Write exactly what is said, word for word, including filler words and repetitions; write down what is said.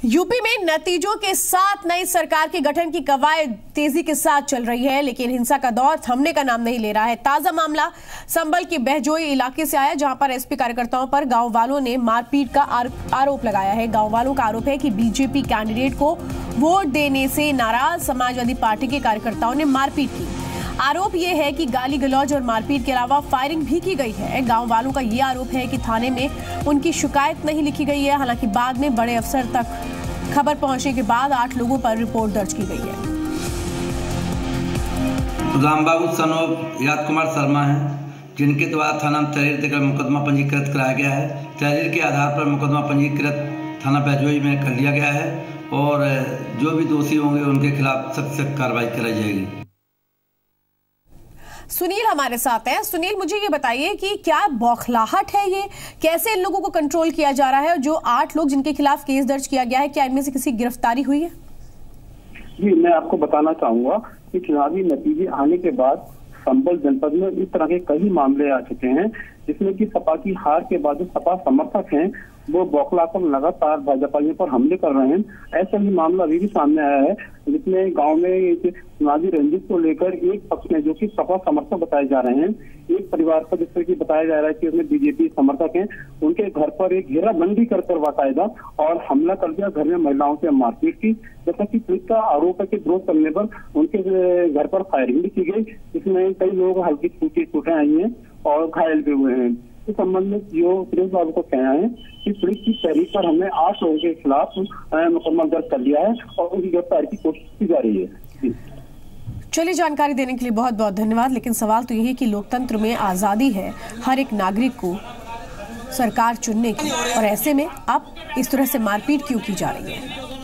UP में नतीजों के साथ नई सरकार के गठन की कवायद तेजी के साथ चल रही है, लेकिन हिंसा का दौर थमने का नाम नहीं ले रहा है। ताजा मामला संभल के बहजोई इलाके से आया, जहां पर एसपी कार्यकर्ताओं पर गांव वालों ने मारपीट का आरोप लगाया है। गांव वालों का आरोप है कि बीजेपी कैंडिडेट को वोट देने से नाराज समाजवादी पार्टी के कार्यकर्ताओं ने मारपीट की। आरोप यह है कि गाली गलौज और मारपीट के अलावा फायरिंग भी की गई है। गांव वालों का यह आरोप है कि थाने में उनकी शिकायत नहीं लिखी गई है। हालांकि बाद में बड़े अफसर तक खबर पहुंचने के बाद आठ लोगों पर रिपोर्ट दर्ज की गई है। रामबाबू सनोब याद कुमार शर्मा हैं, जिनके द्वारा थाना तहरीर देकर मुकदमा पंजीकृत कराया गया है। तहरीर के आधार पर मुकदमा पंजीकृत थाना बहजोई में कर लिया गया है और जो भी दोषी होंगे उनके खिलाफ सख्त सख्त कार्रवाई कराई जाएगी। सुनील हमारे साथ हैं। सुनील, मुझे ये बताइए कि क्या बौखलाहट है ये, कैसे इन लोगों को कंट्रोल किया जा रहा है, और जो आठ लोग जिनके खिलाफ केस दर्ज किया गया है, क्या इनमें से किसी गिरफ्तारी हुई है? जी, मैं आपको बताना चाहूंगा कि चुनावी नतीजे आने के बाद संभल जनपद में इस तरह के कई मामले आ चुके हैं, जिसमें कि सपा की हार के बाद जो सपा समर्थक हैं वो बौखलाकर लगातार भाजपा पर हमले कर रहे हैं। ऐसा ही मामला अभी भी सामने आया है, जिसमें गांव में चुनावी रंजिश को लेकर एक पक्ष में जो कि सपा समर्थक बताए जा रहे हैं, एक परिवार पर जिस तरह की बताया जा रहा है कि उसमें बीजेपी समर्थक हैं, उनके घर पर एक घेराबंदी कर कर बाकायदा और हमला कर दिया, घर में महिलाओं से मारपीट की। जैसा कि पुलिस का आरोप है कि विरोध करने पर उनके घर पर फायरिंग भी की गई, जिसमें कई लोग हल्की फुल्की चोटें आई हैं और घायल भी हुए हैं। इस संबंध में जो प्रेस बाबू को कहना है कि पुलिस की तहरीर पर हमने आठ लोगों के खिलाफ मुकदमा दर्ज कर लिया है और उनकी गिरफ्तारी की कोशिश की जा रही है। चलिए, जानकारी देने के लिए बहुत बहुत धन्यवाद। लेकिन सवाल तो यही कि लोकतंत्र में आजादी है हर एक नागरिक को सरकार चुनने की, और ऐसे में अब इस तरह से मारपीट क्यों की जा रही है?